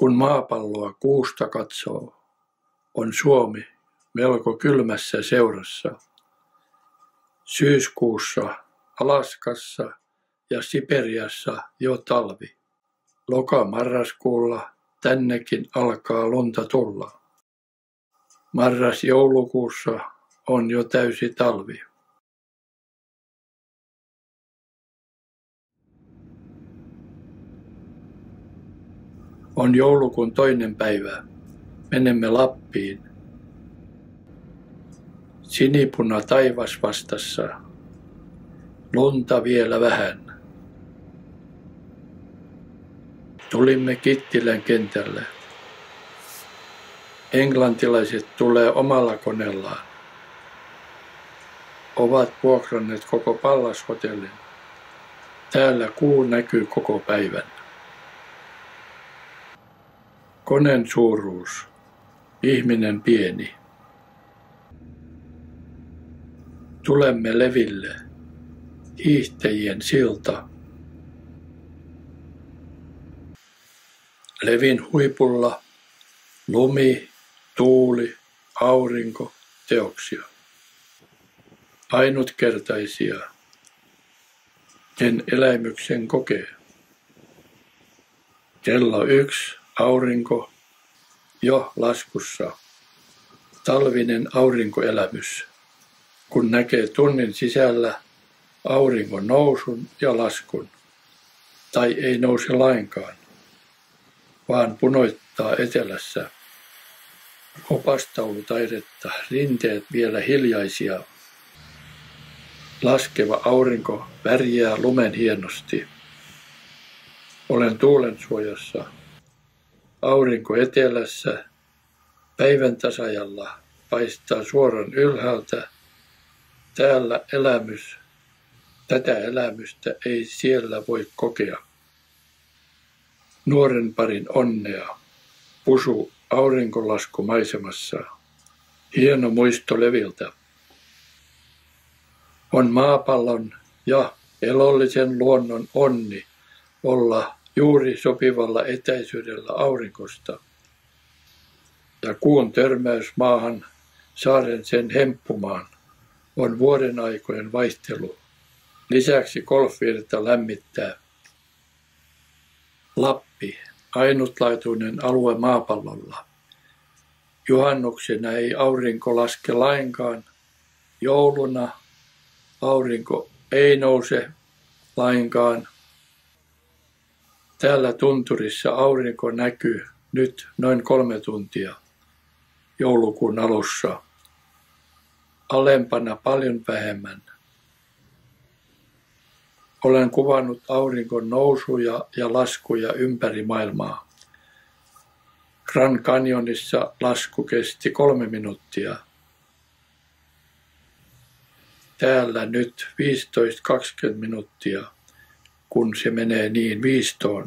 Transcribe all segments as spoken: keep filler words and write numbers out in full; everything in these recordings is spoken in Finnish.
Kun maapalloa kuusta katsoo, on Suomi melko kylmässä seurassa. Syyskuussa Alaskassa ja Siperiassa jo talvi. Loka-marraskuulla tännekin alkaa lunta tulla. Marras-joulukuussa on jo täysi talvi. On joulukuun toinen päivä. Menemme Lappiin. Sinipuna taivas vastassa. Lunta vielä vähän. Tulimme Kittilän kentälle. Englantilaiset tulee omalla koneellaan. Ovat vuokranneet koko Pallas-hotellin. Täällä kuu näkyy koko päivän. Koneen suuruus. Ihminen pieni. Tulemme leville. Hiihtäjien silta. Levin huipulla lumi, tuuli, aurinko, teoksia. Ainutkertaisia. Ken elämyksen kokee. Kello yksi, aurinko, jo laskussa. Talvinen aurinkoelämys, kun näkee tunnin sisällä auringon nousun ja laskun, tai ei nouse lainkaan, vaan punoittaa etelässä. Opastaulutaidetta, rinteet vielä hiljaisia. Laskeva aurinko värjää lumen hienosti. Olen tuulen suojassa. Aurinko etelässä, päivän tasajalla, paistaa suoran ylhäältä. Täällä elämys, tätä elämystä ei siellä voi kokea. Nuoren parin onnea, pusu aurinkolasku maisemassa, hieno muisto leviltä. On maapallon ja elollisen luonnon onni olla juuri sopivalla etäisyydellä aurinkosta. Ja kuun törmäys maahan saaren sen hemppumaan on vuoden aikojen vaihtelu. Lisäksi golfvirta lämmittää. Lappi, ainutlaatuinen alue maapallolla. Juhannuksena ei aurinko laske lainkaan. Jouluna aurinko ei nouse lainkaan. Täällä tunturissa aurinko näkyy nyt noin kolme tuntia joulukuun alussa. Alempana paljon vähemmän. Olen kuvannut auringon nousuja ja laskuja ympäri maailmaa. Grand Canyonissa lasku kesti kolme minuuttia. Täällä nyt viisitoista kaksikymmentä minuuttia, kun se menee niin viistoon.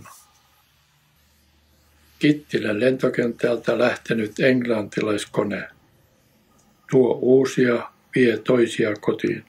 Kittilän lentokentältä lähtenyt englantilaiskone tuo uusia, vie toisia kotiin.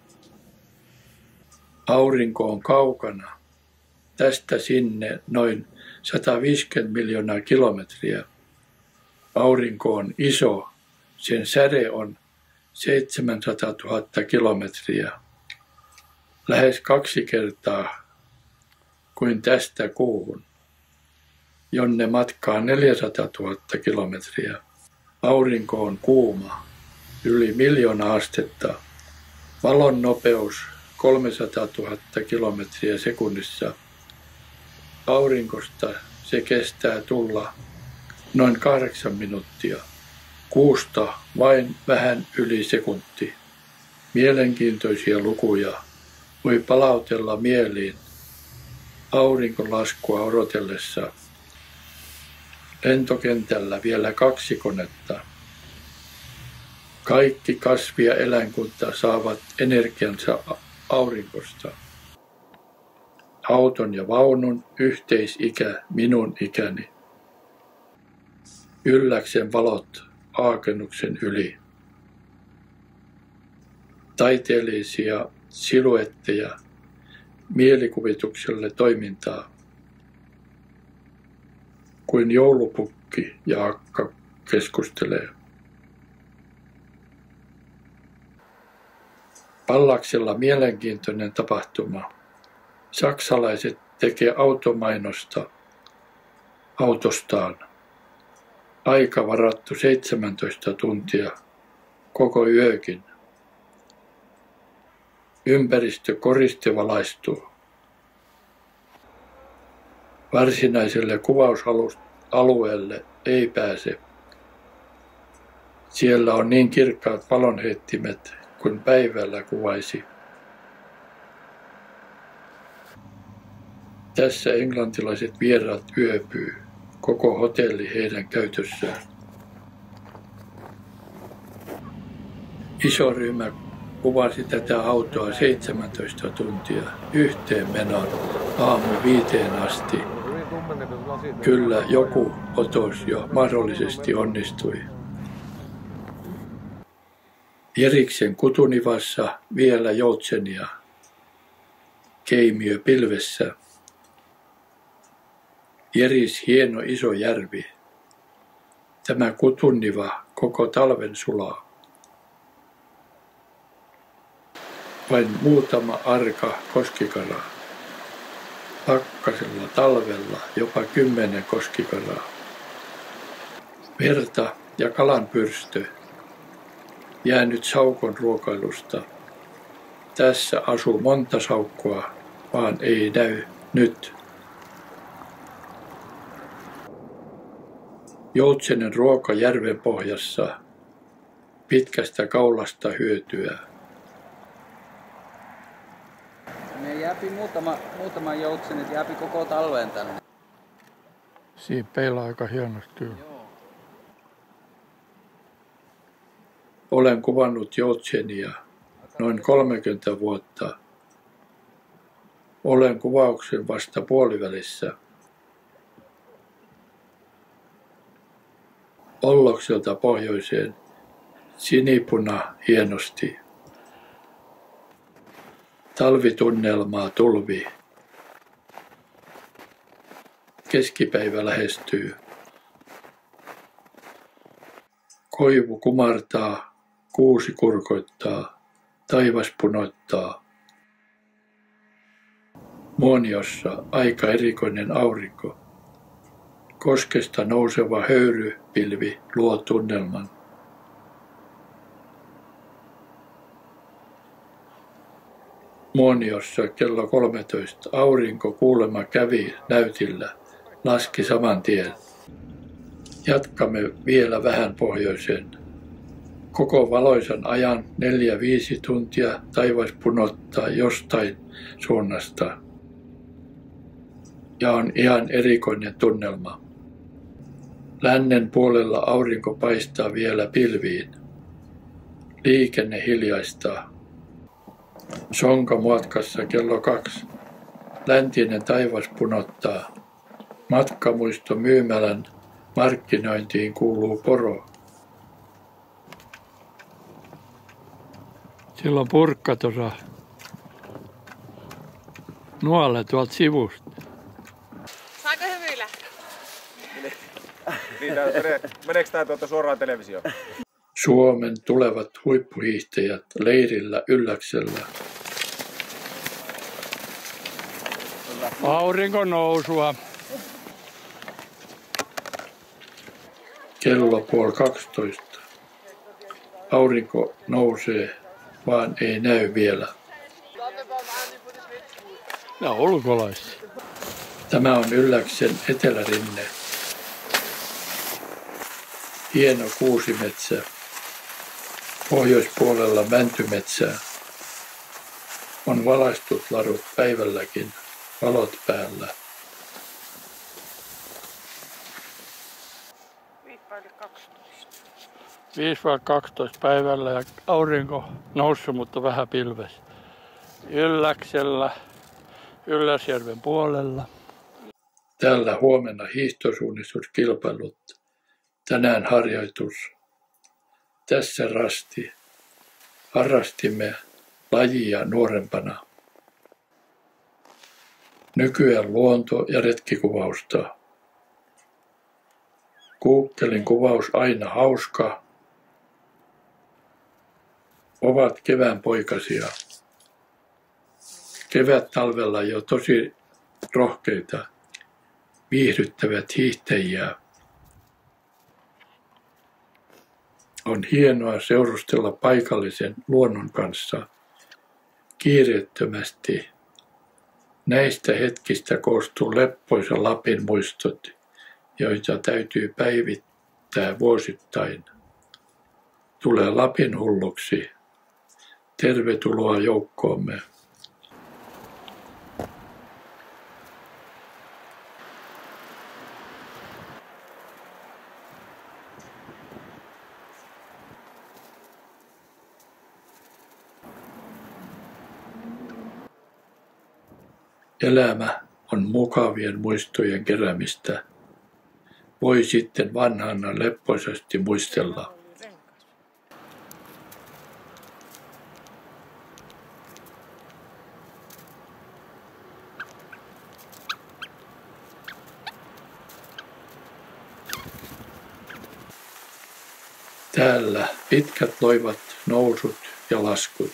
Aurinko on kaukana, tästä sinne noin sata viisikymmentä miljoonaa kilometriä. Aurinko on iso, sen säde on seitsemänsataatuhatta kilometriä. Lähes kaksi kertaa kuin tästä kuuhun, jonne matkaa neljäsataatuhatta kilometriä. Aurinko on kuuma, yli miljoona astetta. Valon nopeus kolmesataatuhatta kilometriä sekunnissa. Aurinkosta se kestää tulla noin kahdeksan minuuttia. Kuusta vain vähän yli sekunti. Mielenkiintoisia lukuja voi palautella mieliin aurinkolaskua odotellessa. Lentokentällä vielä kaksi konetta. Kaikki kasvi- ja eläinkunta saavat energiansa aurinkosta. Auton ja vaunun yhteisikä minun ikäni. Ylläksen valot aakennuksen yli. Taiteellisia siluetteja, mielikuvitukselle toimintaa. Kuin joulupukki Ukki ja akka keskustelee. Pallaksella mielenkiintoinen tapahtuma. Saksalaiset tekee automainosta autostaan. Aika varattu seitsemäntoista tuntia, koko yökin. Ympäristö koristevalaistuu. Varsinaiselle kuvausalueelle ei pääse. Siellä on niin kirkkaat valonheittimet kuin päivällä kuvaisi. Tässä englantilaiset vieraat yöpyy, koko hotelli heidän käytössään. Iso ryhmä kuvasi tätä autoa seitsemäntoista tuntia yhteen menoon aamu viiteen asti. Kyllä joku otos jo mahdollisesti onnistui. Jeriksen kutunivassa vielä joutsenia. Keimiö pilvessä. Jeris hieno iso järvi. Tämä kutunniva koko talven sulaa. Vain muutama arka koskikaraa. Pakkasella talvella jopa kymmenen koskikaraa. Verta ja kalanpyrstö. Jäänyt saukon ruokailusta. Tässä asuu monta saukkoa, vaan ei näy nyt. Joutsenen ruoka järven pohjassa. Pitkästä kaulasta hyötyä. Me jääpi muutama, muutama joutsenet jääpi koko talven tänne. Siinä peilaa aika hienosti kyllä. Joo. Olen kuvannut joutsenia noin kolmekymmentä vuotta. Olen kuvauksen vasta puolivälissä. Ollokselta pohjoiseen sinipuna hienosti. Talvitunnelmaa tulvi. Keskipäivä lähestyy. Koivu kumartaa, kuusi kurkoittaa, taivas punoittaa. Muoniossa aika erikoinen aurinko. Koskesta nouseva höyrypilvi luo tunnelman. Muoniossa kello kolmetoista aurinko kuulemma kävi näytillä, laski saman tien. Jatkamme vielä vähän pohjoiseen. Koko valoisan ajan neljä viisi tuntia taivas punottaa jostain suunnasta. Ja on ihan erikoinen tunnelma. Lännen puolella aurinko paistaa vielä pilviin. Liikenne hiljaistaa. Sonkamuotkassa kello kaksi. Läntinen taivas punottaa. Matkamuisto myymälän markkinointiin kuuluu poro. Sillä on purkka tuossa nuolle tuolta sivusta. Saako hymyillä? Niin, menee, meneekö tämä tuota suoraan televisioon? Suomen tulevat huippuhiihtäjät leirillä Ylläksellä. Aurinko nousua. Kello puoli kaksitoista. Aurinko nousee, vaan ei näy vielä. Ja ulkolaisia. Tämä on Ylläksen etelärinne. Hieno kuusimetsä. Pohjoispuolella mäntymetsää. On valaistut ladut päivälläkin, valot päällä. viisi vai kaksitoista päivällä ja aurinko noussut, mutta vähän pilves. Ylläksellä, Ylläsjärven puolella. Täällä huomenna hiihtosuunnistuskilpailut. Tänään harjoitus. Tässä rasti. Harrastimme lajia nuorempana. Nykyään luonto- ja retkikuvausta. Kuukkelin kuvaus aina hauska. Ovat kevään poikasia. Kevät talvella jo tosi rohkeita, viihdyttävät hiihtäjiä. On hienoa seurustella paikallisen luonnon kanssa kiireettömästi. Näistä hetkistä koostuu leppoisa Lapin muistot, joita täytyy päivittää vuosittain. Tule Lapin hulluksi. Tervetuloa joukkoomme. Elämä on mukavien muistojen keräämistä. Voi sitten vanhana leppoisasti muistella. Täällä pitkät loivat nousut ja laskut.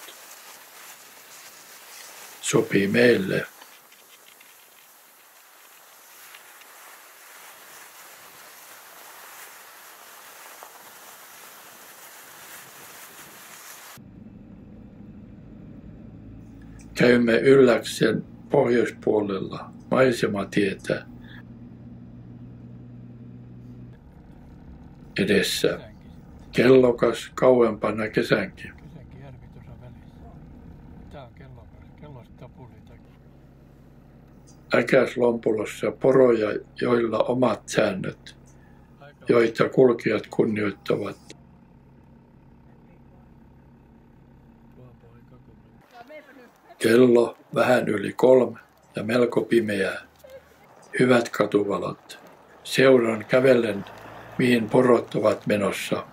Sopii meille. Käymme Ylläksen pohjoispuolella maisematietä edessä. Kellokas kauempana kesänkin. Äkäslompulossa poroja, joilla omat säännöt, joita kulkijat kunnioittavat. Kello vähän yli kolme ja melko pimeää. Hyvät katuvalot. Seuraan kävellen, mihin porot ovat menossa.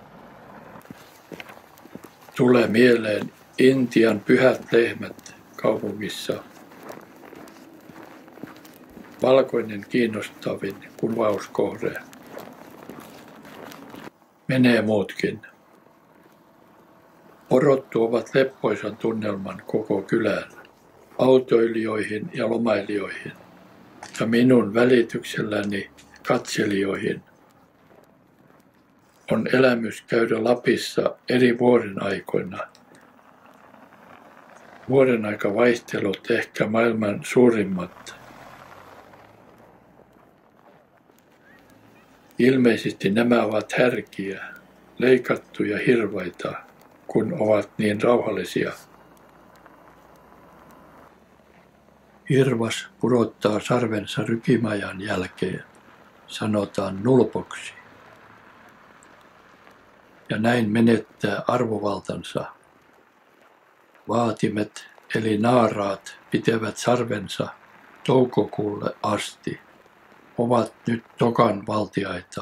Tulee mieleen Intian pyhät lehmät kaupungissa. Valkoinen kiinnostavin kuvauskohde. Menee muutkin. Porot tuovat leppoisan tunnelman koko kylään, autoilijoihin ja lomailijoihin, ja minun välitykselläni katselijoihin. On elämys käydä Lapissa eri vuoden aikoina. Vuoden aika vaihtelut ehkä maailman suurimmat. Ilmeisesti nämä ovat härkiä, leikattuja hirvaita, kun ovat niin rauhallisia. Hirvas pudottaa sarvensa rykimajan jälkeen, sanotaan nulpoksi. Ja näin menettää arvovaltansa. Vaatimet eli naaraat pitävät sarvensa toukokuulle asti. Ovat nyt Tokan valtiaita.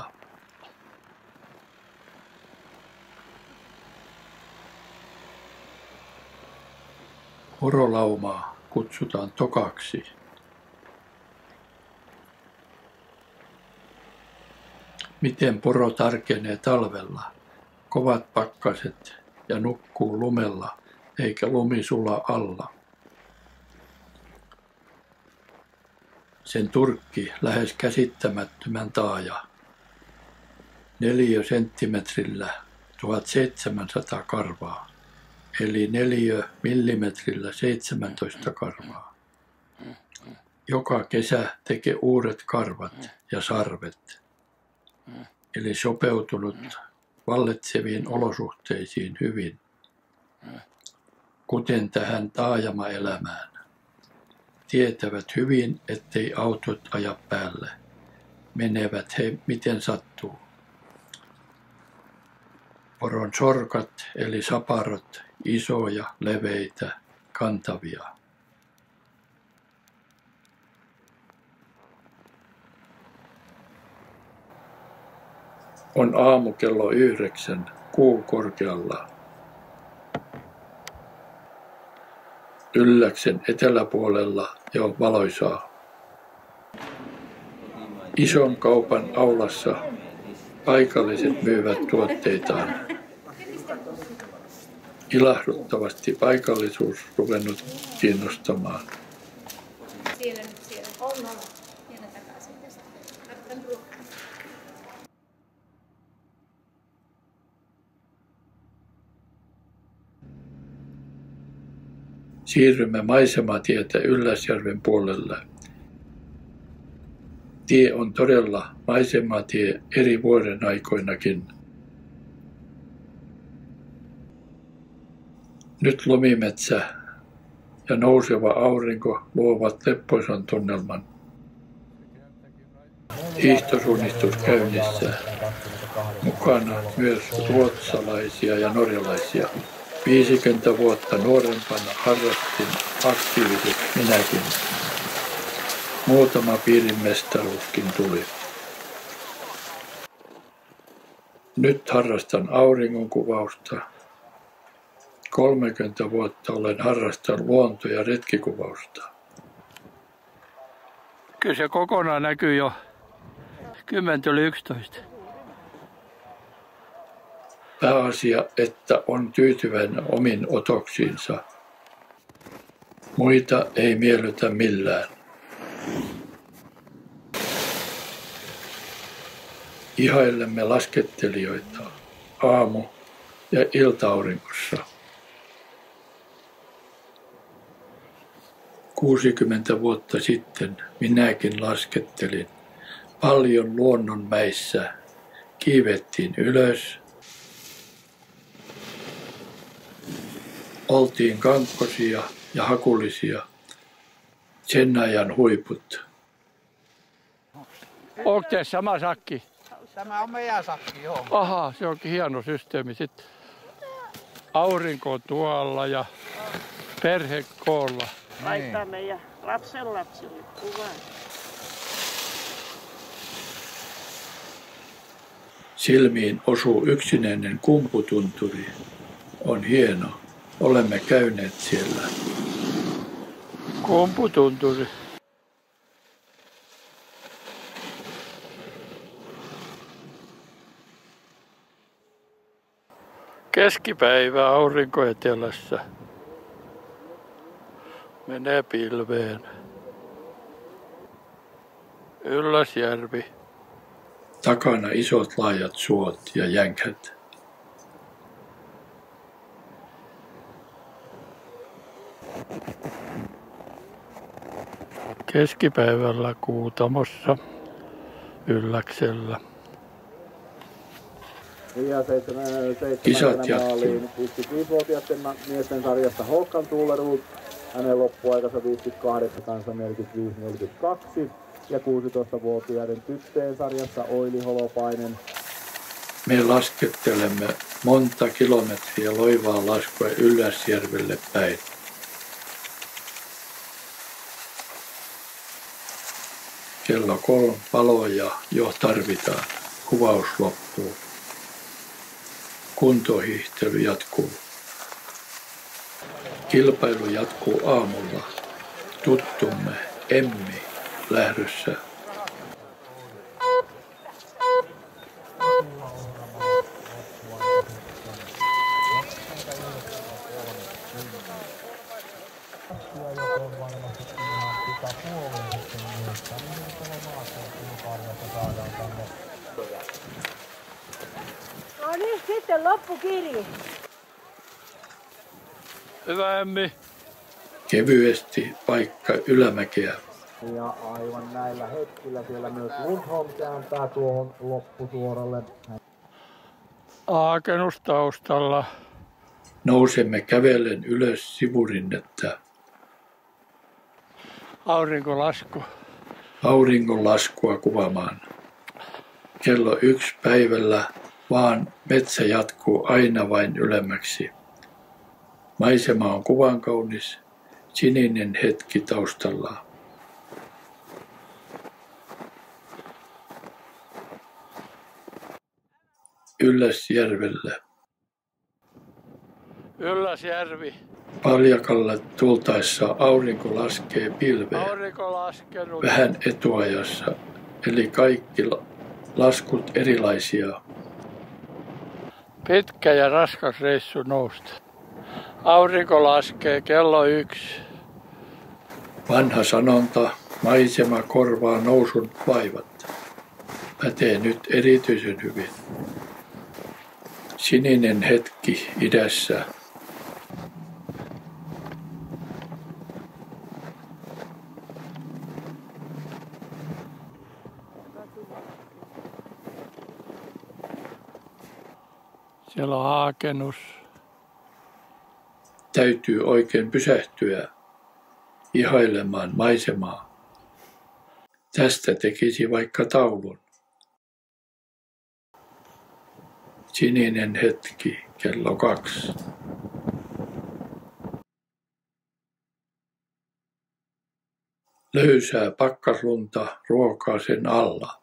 Porolaumaa kutsutaan tokaksi. Miten poro tarkenee talvella? Kovat pakkaset ja nukkuu lumella, eikä lumi sula alla. Sen turkki lähes käsittämättömän taaja. Neliö senttimetrillä tuhatseitsemänsataa karvaa, eli neliö millimetrillä seitsemäntoista karvaa. Joka kesä tekee uudet karvat ja sarvet, eli sopeutunut vallitseviin olosuhteisiin hyvin, kuten tähän taajama-elämään. Tietävät hyvin, ettei autot aja päälle. Menevät he miten sattuu. Poron sorkat eli saparot, isoja, leveitä, kantavia. On aamu kello yhdeksän, kuu korkealla. Ylläksen eteläpuolella jo valoisaa. Ison kaupan aulassa paikalliset myyvät tuotteitaan. Ilahduttavasti paikallisuus ruvennut kiinnostamaan. Siellä nyt siellä. On, on. Mennä takaisin tästä. Katson ruokaa. Siirrymme maisematietä Ylläsjärven puolelle. Tie on todella maisematie eri vuoden aikoinakin. Nyt lumimetsä ja nouseva aurinko luovat leppoisan tunnelman. Hiihtosuunnistus käynnissä. Mukana myös ruotsalaisia ja norjalaisia. viisikymmentä vuotta nuorempana harrastin aktiivisesti minäkin. Muutama piirin mestaruuskin tuli. Nyt harrastan auringonkuvausta. kolmekymmentä vuotta olen harrastanut luonto- ja retkikuvausta. Kyllä se kokonaan näkyy jo kymmenen yli yksitoista. Pääasia, että on tyytyväinen omin otoksiinsa. Muita ei miellytä millään. Ihailemme laskettelijoita aamu- ja ilta-auringossa. kuusikymmentä vuotta sitten minäkin laskettelin. Paljon luonnonmäissä kiivettiin ylös. Oltiin kankkosia ja hakulisia. Sen ajan huiput. Onko tässä sama sakki? Tämä on meidän sakki, joo. Aha, se onkin hieno systeemi. Sitten aurinko on tuolla ja perhe koolla. Laittaa meidän lapsen lapsille kuvaa. Silmiin osuu yksinäinen kumputunturi. On hieno. Olemme käyneet siellä. Kumputunturi. Keskipäivä aurinko etelässä. Menee pilveen. Ylläsjärvi. Takana isot laajat suot ja jänkät. Keskipäivällä Kuutamossa Ylläksellä. Ja seitsemän, Kisat maaliin viisikymmentäviisivuotiaiden miesten sarjasta Håkan Tuulerud. Hänen loppuaikansa viisikymmentäkahdeksan kansamerkit viisi neljäkymmentäkaksi. Ja kuusitoistavuotiaiden tyttöjen sarjassa Oili Holopainen. Me laskettelemme monta kilometriä loivaa laskua Ylläsjärvelle päin. Kello kolme paloja jo tarvitaan. Kuvaus loppuu. Kuntohiihtely jatkuu. Kilpailu jatkuu aamulla. Tuttumme Emmi lähdössä. No niin, sitten loppukirja. Hyvä Emmi. Kevyesti paikka ylämäkeä. Ja aivan näillä hetkillä siellä myös Lundholm kääntää tuohon loppusuoralle. Aakennustaustalla. Nousemme kävellen ylös sivurinnettä. Aurinkolasku. Auringonlaskua kuvaamaan. Kello yksi päivällä vaan metsä jatkuu aina vain ylemmäksi. Maisema on kuvan kaunis, sininen hetki taustalla. Ylläsjärvelle. Ylläsjärvi. Paljakalle tultaessa aurinko laskee pilveen. Aurinko laskenut. Vähän etuajassa, eli kaikki laskut erilaisia. Pitkä ja raskas reissu nousta. Aurinko laskee kello yksi. Vanha sanonta, maisema korvaa nousun vaivat, pätee nyt erityisen hyvin. Sininen hetki idässä. Siellä on haakennus. Täytyy oikein pysähtyä ihailemaan maisemaa. Tästä tekisi vaikka taulun. Sininen hetki, kello kaksi. Löysää pakkaslunta ruokaa sen alla.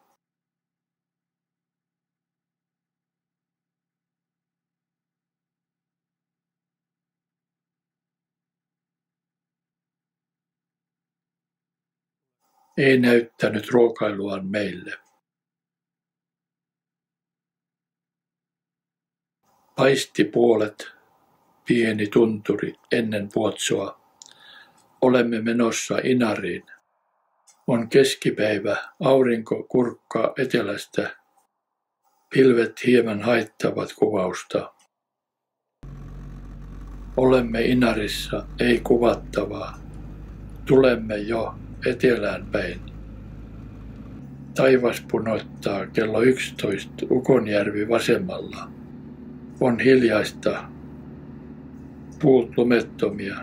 Ei näyttänyt ruokailuaan meille. Paistipuolet, pieni tunturi ennen Vuotsoa. Olemme menossa Inariin. On keskipäivä, aurinko kurkkaa etelästä. Pilvet hieman haittavat kuvausta. Olemme Inarissa, ei kuvattavaa. Tulemme jo etelään päin. Taivas punoittaa kello yksitoista Ukonjärvi vasemmalla. On hiljaista, puut lumettomia.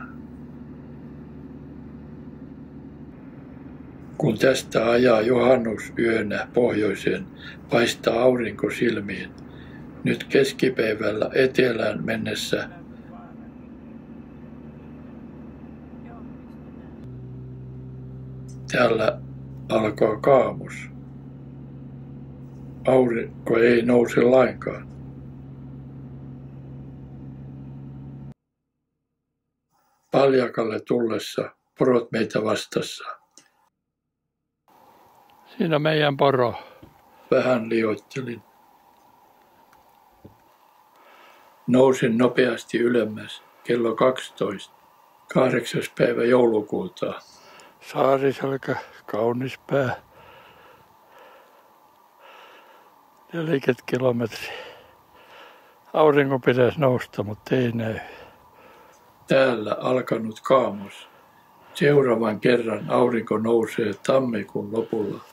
Kun tästä ajaa juhannusyönä pohjoiseen, paistaa aurinko silmiin. Nyt keskipäivällä etelään mennessä täällä alkaa kaamos. Aurinko ei nouse lainkaan. Paljakalle tullessa porot meitä vastassa. Siinä meidän poro. Vähän liioittelin. Nousin nopeasti ylemmäs kello kaksitoista. Kahdeksas päivä joulukuuta. Saariselkä, kaunis pää. neljäkymmentä kilometriä. Aurinko pitäisi nousta, mutta ei näy. Täällä alkanut kaamos. Seuraavan kerran aurinko nousee tammikuun lopulla.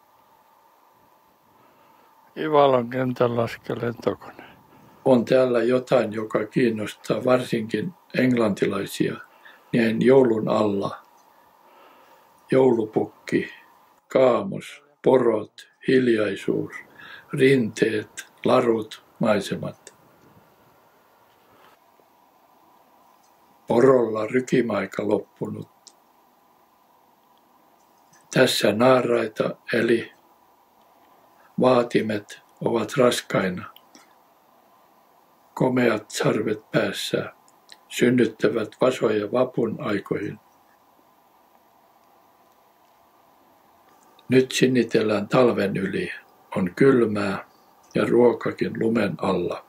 Ivalon kentän laske lentokone. On täällä jotain, joka kiinnostaa varsinkin englantilaisia. Näin joulun alla. Joulupukki, kaamos, porot, hiljaisuus, rinteet, larut, maisemat. Porolla rykimaika loppunut. Tässä naaraita eli vaatimet ovat raskaina. Komeat sarvet päässä synnyttävät vasoja vapun aikoihin. Nyt sinnitellään talven yli. On kylmää ja ruokakin lumen alla.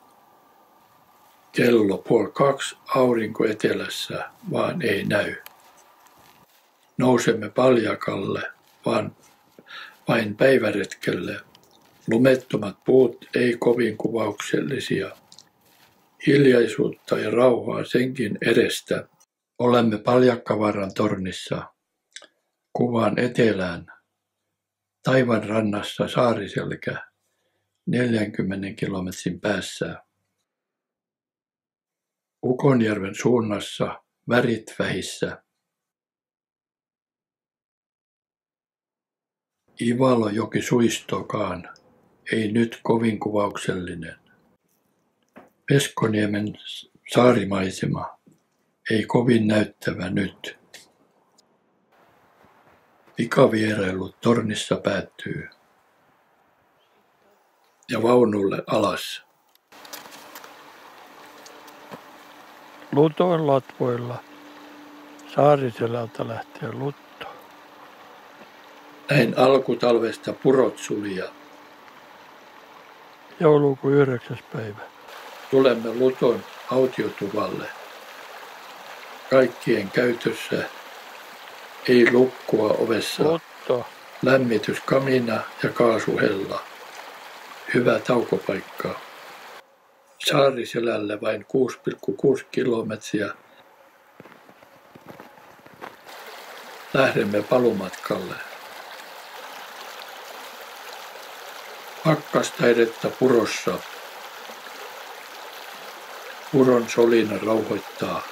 Kello puoli kaksi aurinko etelässä, vaan ei näy. Nousemme Paljakalle, vaan vain päiväretkelle. Lumettomat puut ei kovin kuvauksellisia. Hiljaisuutta ja rauhaa senkin edestä. Olemme Paljakkavaaran tornissa. Kuvaan etelään. Taivan rannassa Saariselkä, neljänkymmenen kilometrin päässä. Ukonjärven suunnassa värit vähissä. Ivalojoki suistokaan, ei nyt kovin kuvauksellinen. Peskoniemen saarimaisema, ei kovin näyttävä nyt. Pikavierailu tornissa päättyy. Ja vaunulle alas. Lutoin latvoilla. Saariselältä lähtee Lutto. Näin alkutalvesta purot sulia. joulukuun yhdeksäs päivä. Tulemme Luton autiotuvalle. Kaikkien käytössä, ei lukkua ovessa, Lutto. lämmityskamina ja kaasuhella. Hyvä taukopaikka. Saariselälle vain kuusi pilkku kuusi kilometriä. Lähdemme palumatkalle. Pakkastaidetta purossa. Puron solina rauhoittaa.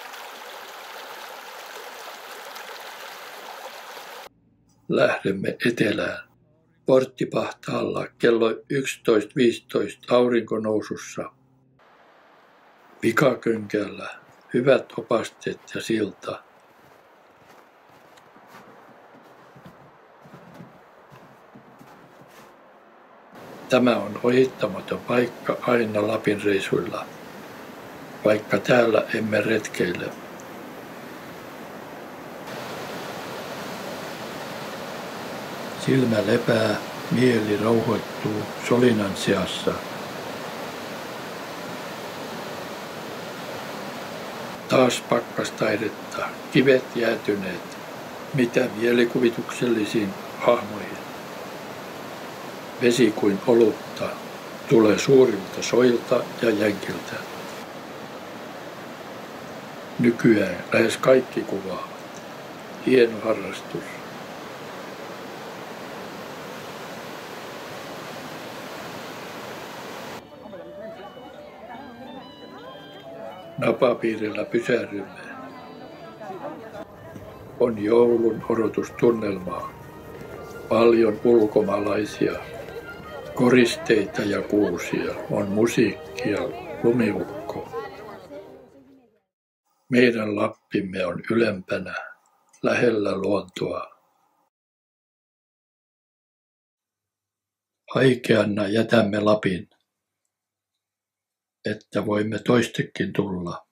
Lähdemme etelään. Porttipahtaalla kello yksitoista viisitoista aurinkonousussa. Vikakönkällä hyvät opasteet ja silta. Tämä on ohittamaton paikka aina Lapin reissuilla, vaikka täällä emme retkeile. Silmä lepää, mieli rauhoittuu solinan seassa. Taas pakkastaidetta, kivet jäätyneet, mitä mielikuvituksellisiin hahmoihin. Vesi kuin olutta tulee suurilta soilta ja jänkiltä. Nykyään lähes kaikki kuvaavat. Hieno harrastus. Napapiirillä pysähdymme. On joulun odotustunnelmaa. Paljon ulkomaalaisia. Koristeita ja kuusia. On musiikkia, lumiukko. Meidän Lappimme on ylempänä, lähellä luontoa. Haikeana jätämme Lapin, että voimme toistekin tulla.